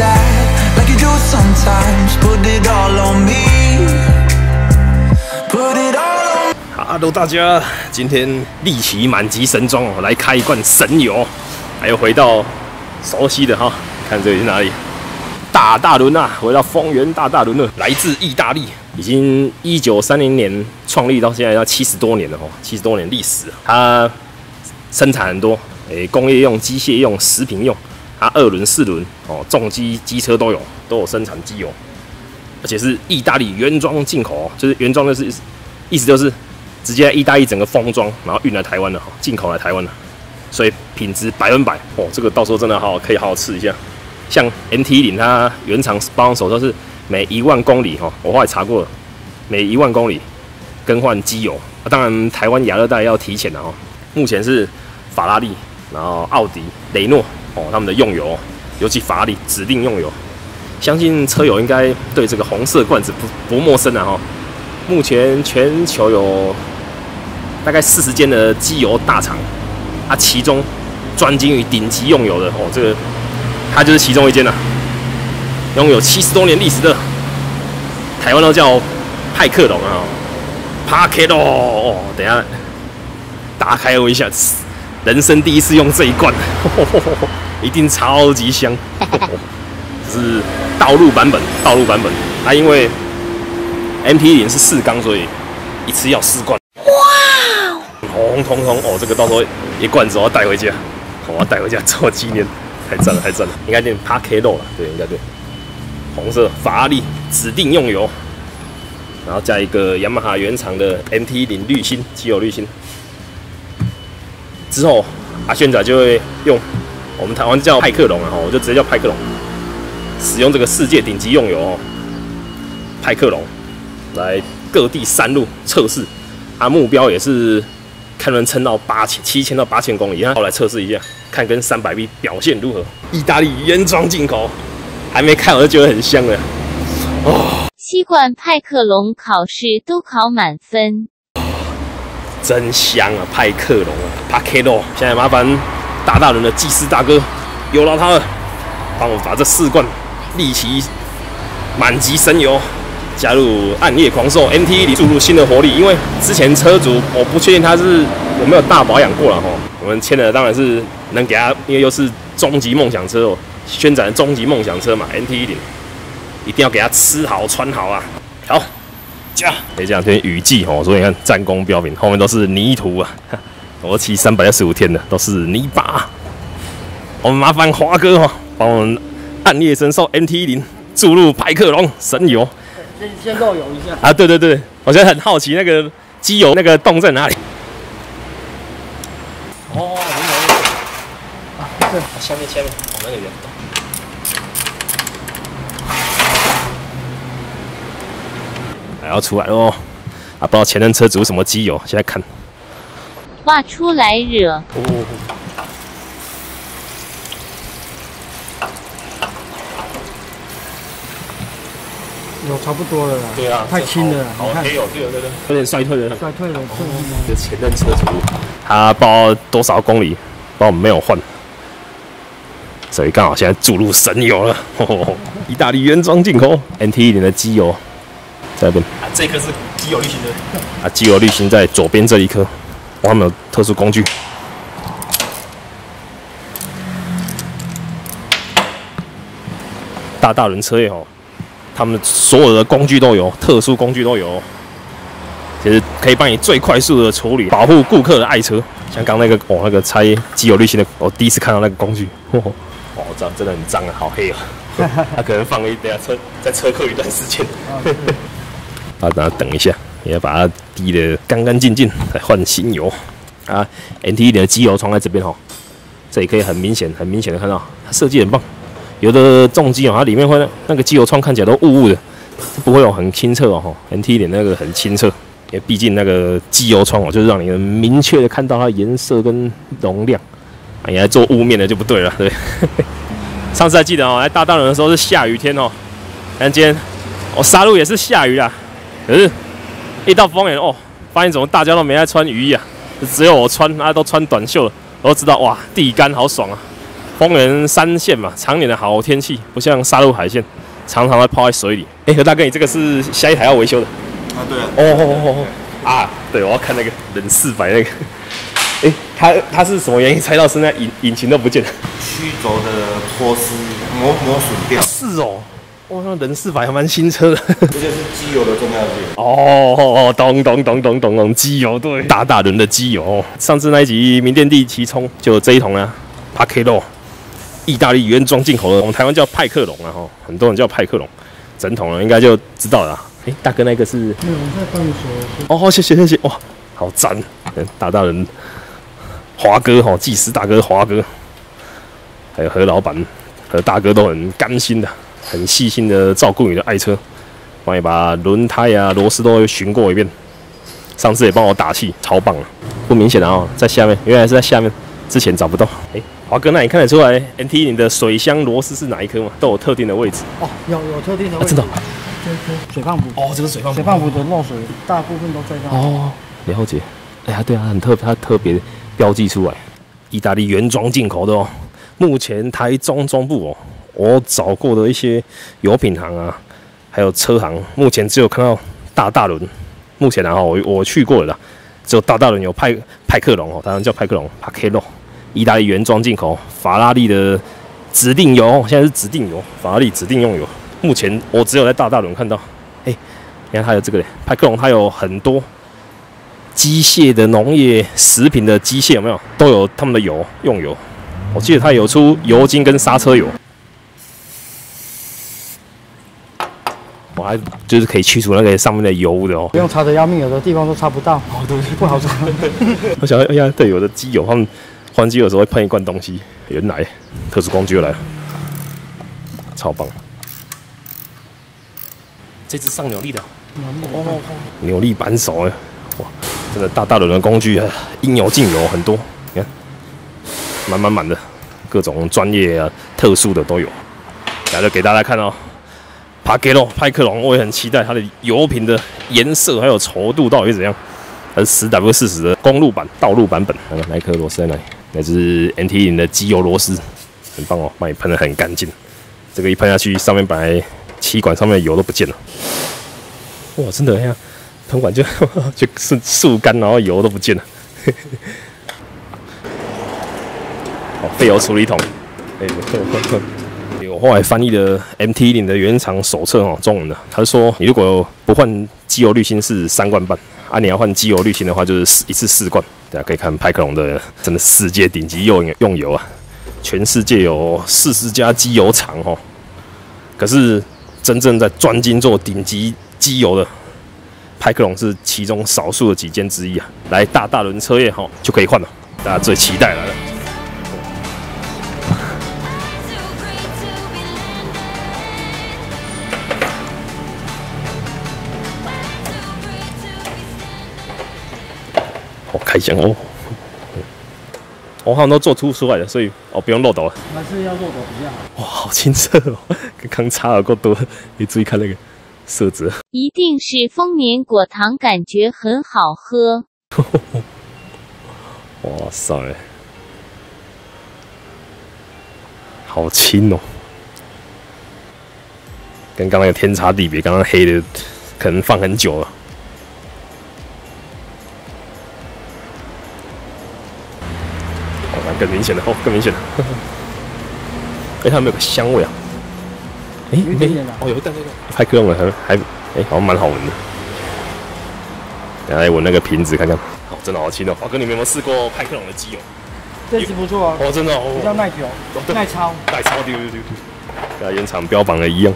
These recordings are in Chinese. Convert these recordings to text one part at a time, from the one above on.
sad like you do sometimes. Put it all on me. Put it all on. Hello， 大家，今天力骑满级神装哦，来开一罐神油，还有回到熟悉的哈，看这里是哪里？大轮啊，回到丰原大轮了，来自意大利，已经1930年创立到现在要70多年了哦，70多年历史。它生产很多，工业用、机械用、食品用，它2轮、4轮哦，重机、机车都有生产机油，而且是意大利原装进口哦，就是原装的意思就是直接在意大利整个封装，然后运来台湾的，进口来台湾的，所以品质100%哦。这个到时候真的可以好好吃一下。像 MT-10，它原厂包装手册是每1万公里哈，我后来查过了，每1万公里更换机油。当然，台湾亚热带要提前的哈。目前是法拉利，然后奥迪、雷诺哦，他们的用油，尤其法拉利指定用油。相信车友应该对这个红色罐子不陌生啊哈。目前全球有大概40间的机油大厂，其中专精于顶级用油的哦，这个它就是其中一间啦，拥有70多年历史的，台湾都叫派克龙啊 ，Parkero 哦，等一下打开我一下，人生第一次用这一罐，一定超级香，这是道路版本，因为 MT-10是4缸，所以一次要4罐。哇！红彤彤哦，这个到时候一罐子我要带回家，我要带回家做纪念。太赞了，应该念 Parkero 了，对，应该对。红色法拉利指定用油，然后加一个雅马哈原厂的 MT-10滤芯，机油滤芯。之后轩仔就会用我们台湾叫派克龙啊，我就直接叫派克龙，使用这个世界顶级用油哦，派克龙来各地山路测试，目标也是看能撑到7000到8000公里，后来测试一下。看跟300V 表现如何？意大利原装进口，还没看我就觉得很香了。哦 7罐派克龙考试都考满分， 真香啊！派克龙啊 ，Parkero。现在麻烦大轮的技师大哥，有劳他了，帮我把这4罐力骑满级神油加入暗夜狂兽 MT-10，注入新的活力。因为之前车主我不确定他是有没有大保养过了哈。我们签的当然是能给他，因为又是终极梦想车哦，宣展的终极梦想车嘛 ，MT-10，一定要给他吃好穿好啊。好，加。这两天雨季哦，所以你看战功彪炳，后面都是泥土啊，我骑365天的都是泥巴。我们麻烦华哥哦，帮我们暗夜神兽 MT-10注入派克龙神油。 先漏油一下啊！对，我现在很好奇那个机油那个洞在哪里。哦，下面，那个圆洞。还要出来喽！不知道前任车主什么机油，现在看。 挖出来惹。 哦。 有差不多了啦。 对啊， 太轻了， 好黑哦，对，有点衰退了。这前任车主，他不知道多少公里，不知道没有换，所以刚好现在注入神油了。意大利原装进口 MT-10的机油在那边。这颗是机油滤芯的。机油滤芯在左边这一颗。他们有特殊工具。大轮车业哦。他们所有的工具都有，特殊工具都有，其实可以帮你最快速的处理，保护顾客的爱车。像刚那个那个拆机油滤芯的，我第一次看到那个工具，这样真的很脏啊，好黑啊！他可能放等下在车库一段时间，等一下，也要把它滴得干干净净，再换新油。MT-10的机油窗在这边这里可以很明显的看到，它设计很棒。有的重机它里面会那个机油窗看起来都雾雾的，不会有很清澈MT-10那个很清澈，因为毕竟那个机油窗就是让你明确的看到它的颜色跟容量。你来做雾面的就不对了，对。上次还记得来大轮的时候是下雨天但今天沙鹿也是下雨啦，可是一到丰原发现怎么大家都没在穿雨衣啊，只有我穿，都穿短袖了，我都知道哇，地干好爽啊。 丰原山线嘛，常年的好天气，不像沙鹿海线，常常会泡在水里。何大哥，你这个是下一台要维修的？ 啊，对啊。 啊，对，我要看那个冷400那个。他是什么原因猜到是那引擎都不见了？ 曲轴的螺丝磨损掉。 是哦，那冷400还蛮新车的。 这就是机油的重要性。 懂，机油对，大轮的机油。上次那一集名店地骑冲就有这一桶啊 p a c k e t 意大利原装进口的，我们台湾叫派克龙啊，很多人叫派克龙，整桶了应该就知道了。大哥那个是？没有， 我在帮你说。 谢谢，哇，好赞，大人。华哥技师大哥华哥，还有何老板、何大哥都很甘心的、很细心的照顾你的爱车，帮你把轮胎啊、螺丝都巡过一遍。上次也帮我打气，超棒了。不明显啊，在下面，原来是在下面，之前找不到。华哥，那你看得出来 NT 你的水箱螺丝是哪一颗吗？都有特定的位置。 有特定的位置。 真的。 这颗水泵补。 这个水泵补。 水泵补的漏水大部分都在那。 了解。对啊，它特别标记出来，意大利原装进口的哦。目前台中中部我找过的一些油品行啊，还有车行，目前只有看到大轮。目前我去过了啦，只有大轮有派克龙台湾叫派克龙 Pacchero， 意大利原装进口，法拉利的指定油，现在是指定油，法拉利指定用油。目前我只有在大轮看到。你看它有这个派克龙，它有很多。机械的、农业、食品的机械有没有都有他们的油用油？我记得它有出油精跟刹车油，我还就是可以去除那个上面的油的不用擦得要命，有的地方都擦不到。 对， 不好擦。 我想对，有的机油他们换机油的时候会喷一罐东西，原来特殊工具又来了，超棒！这只上扭力的，扭力扳手哇，真的大轮的工具啊，应有尽有，很多，你看，满的，各种专业啊、特殊的都有。来，就给大家看派克龙，我也很期待它的油品的颜色还有稠度到底是怎样。它是10W40的公路版、道路版本。那一颗螺丝在哪里？那是 NT 的机油螺丝，很棒帮你喷得很干净。这个一喷下去，上面本来气管上面的油都不见了。哇，真的呀！喷完就是速干，然后油都不见了。废油处理桶，我后来翻译的 MT10的原厂手册中文的，他说你如果不换机油滤芯是3罐半，你要换机油滤芯的话就是一次4罐。大家可以看派克龙的，真的世界顶级用油啊，全世界有40家机油厂可是真正在专精做顶级机油的。派克龙是其中少数的几间之一啊！来大轮车业就可以换了，大家最期待来了。开箱好像都做出来了，所以不用漏斗了。 还是要漏斗比较好。 哇，好清澈跟刚擦了够多，你注意看那个。色泽一定是丰年果糖，感觉很好喝。 哇塞，好轻跟刚刚那个天差地别，刚刚黑的可能放很久了。更明显了更明显了。它有没有个香味啊？ 有一点点的有一点点。派克龙的还好像蛮好闻的。来闻那个瓶子看看，真的好轻华哥，你们有没有试过派克龙的机油？ 这支不错啊。 真的比较耐久，耐操。 对，跟原厂标榜的一样。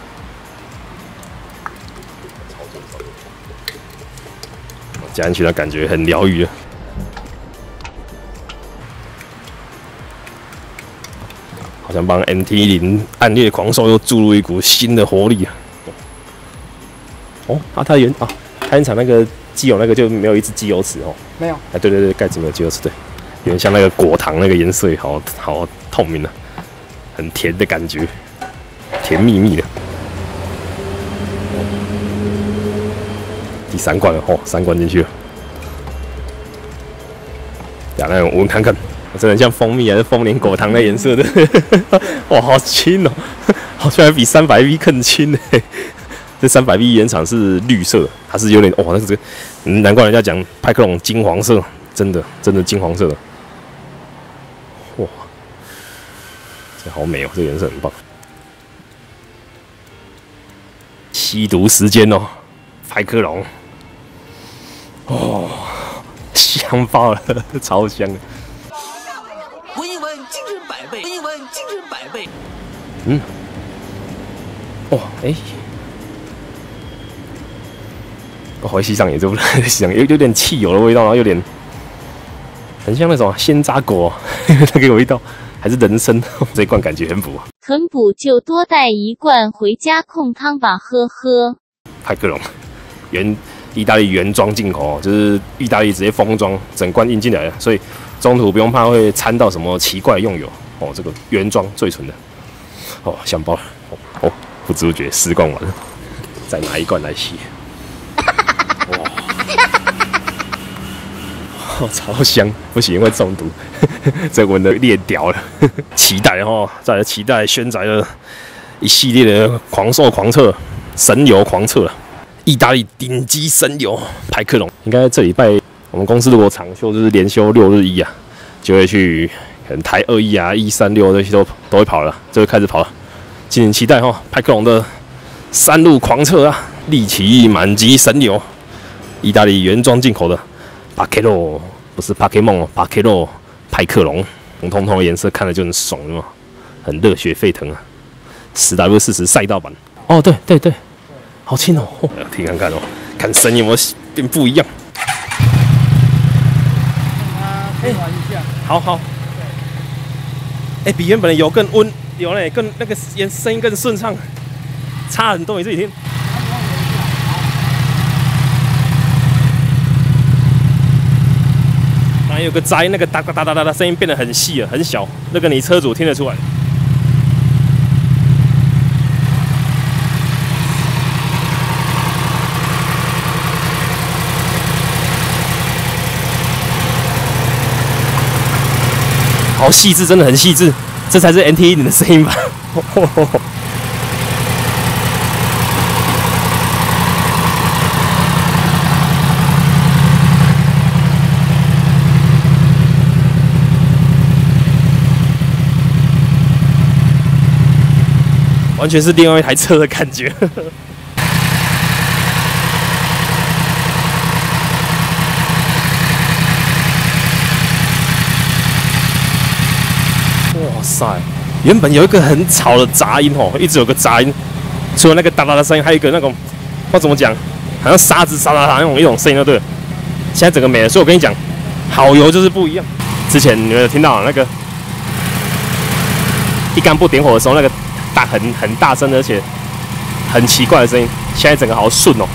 加进去的感觉很疗愈。好像帮 MT10暗烈狂兽又注入一股新的活力它原厂那个机油那个就没有一支机油尺没有。 对，盖子没有机油尺，对，有点像那个果糖那个颜色，好透明的，很甜的感觉，甜蜜蜜的。第3罐了3罐进去了。来闻看看， 真的很像蜂蜜还是丰年果糖的颜色的，哇，好轻哦，好像还比300V 更轻呢。这300V 原厂是绿色，它是有点哇，那个难怪人家讲派克龙金黄色，真的金黄色的，哇，这好美哦，这个颜色很棒。吸毒时间哦，派克龙，哦，香爆了，超香的。 闻一闻，精神百倍；闻一闻，精神百倍。 嗯，哇，哎。回西藏也就不太香，有点汽油的味道，然后有点很像那种鲜榨果那个味道，还是人参这一罐感觉很补。 很补就多带一罐回家控汤吧，呵呵。 派克龙意大利原装进口，就是意大利直接封装，整罐运进来的，所以中途不用怕会掺到什么奇怪的用油哦。这个原装最纯的哦，香爆了哦！不知不觉4罐完了，再拿1罐来洗。哇，哦，超香，不行会中毒，这闻的裂掉了。期待哦，再来期待轩仔的一系列的狂瘦狂测神油狂测了，意大利顶级神油派克龙。应该这礼拜我们公司如果长休就是连休6日1啊，就会去可能台21啊、136这些都会跑了，就会开始跑了。敬请期待哦，派克龙的山路狂测啊，利奇满级神油。意大利原装进口的巴克洛，不是巴克梦哦，巴克洛派克龙，红彤彤的颜色看着就很爽，是吗？很热血沸腾啊！10W40赛道版，哦，对，好轻哦，听看看哦，看声音有没有变不一样。 可以玩一下。 好，哎，比原本的油更温，有嘞，更那个声音更顺畅，差很多，你自己听。还有个灾，那个哒哒哒哒哒的声音变得很细了，很小，那个你车主听得出来。好细致，真的很细致，这才是 NT10的声音吧？完全是另外一台车的感觉。哇塞！原本有一个很吵的杂音哦，一直有个杂音，除了那个哒哒的声音，还有一个那种不知道怎么讲，好像沙子沙沙那种一种声音，就对了。现在整个没了，所以我跟你讲，好油就是不一样。之前你们有听到那个一竿不点火的时候，那个很大声，而且很奇怪的声音，现在整个好顺哦。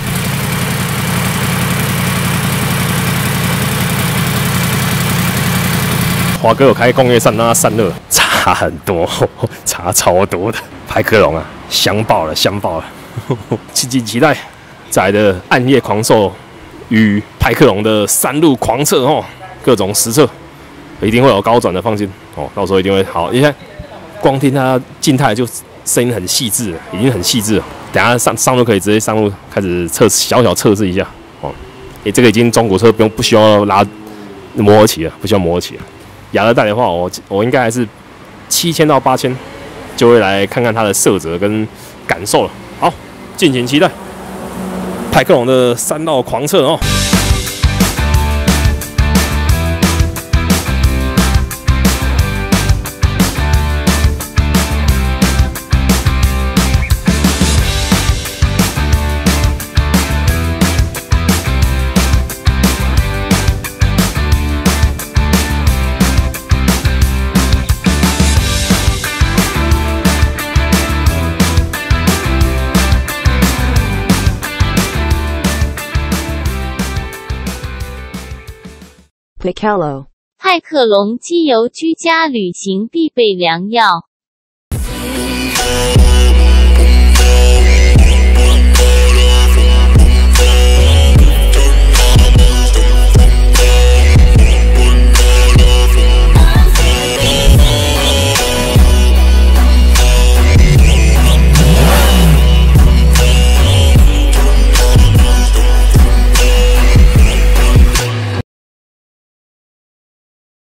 华哥有开工业扇让它散热，差很多，差超多的。派克龙啊，香爆了，香爆了！敬请期待再来的暗夜狂兽与派克龙的山路狂测哦，各种实测，一定会有高转的，放心哦，到时候一定会好。你看，光听它静态就声音很细致了，已经很细致了。等一下上路可以直接上路开始小测试一下哦。这个已经中古车不需要拉磨合期了，不需要磨合期了。亚热带的话，我应该还是7000到8000，就会来看看它的色泽跟感受了。好，敬请期待派克龙的山道狂测哦。 派克龙机油居家旅行必备良药。